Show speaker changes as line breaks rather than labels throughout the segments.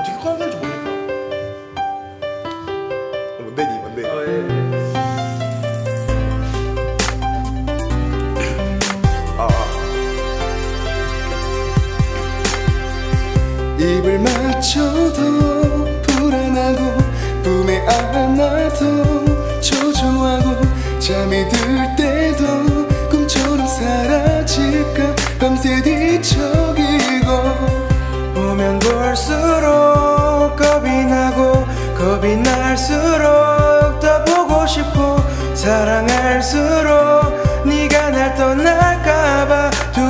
어떻게 하면 될지 모르겠다. 뭔데?
입을 맞춰도 불안하고 꿈에 안아도 초조하고 잠이 들 때도 꿈처럼 사라질까 밤새 뒤척이고 보면 볼수록 겁이 나고 겁이 날수록 더 보고 싶고 사랑할수록 네가 날 떠날까봐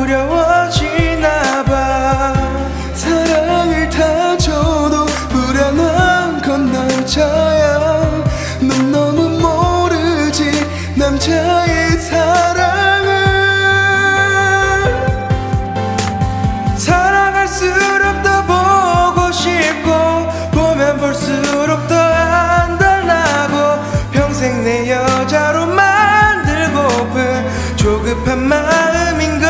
두려워지나봐. 사랑을 다 줘도 불안한 건 남자야. 넌 너무 모르지 남자의 사랑을. 사랑할수록 더 보고 싶고 보면 볼수록 더 안달나고 평생 내 여자로 만들고픈 조급한 마음인걸.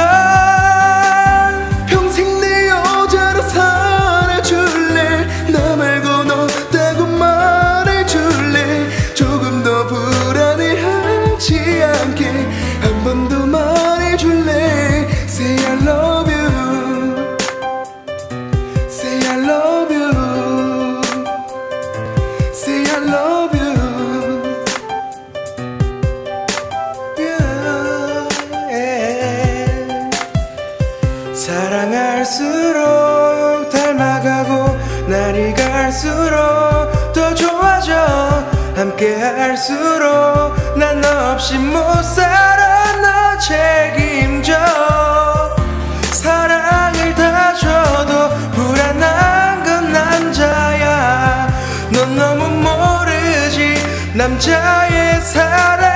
평생 내 여자로 살아줄래. 나 말고 너 없다고 말해줄래. 조금 더 불안해하지 않게 한 번 더 말해줄래. Say I love you. Say I love you. Say I love you. 사랑할수록 닮아가고 날이 갈수록 더 좋아져. 함께 할수록 난 너 없이 못 살아. 너 책임져. 사랑을 다 줘도 불안한 건 남자야. 넌 너무 모르지 남자의 사랑.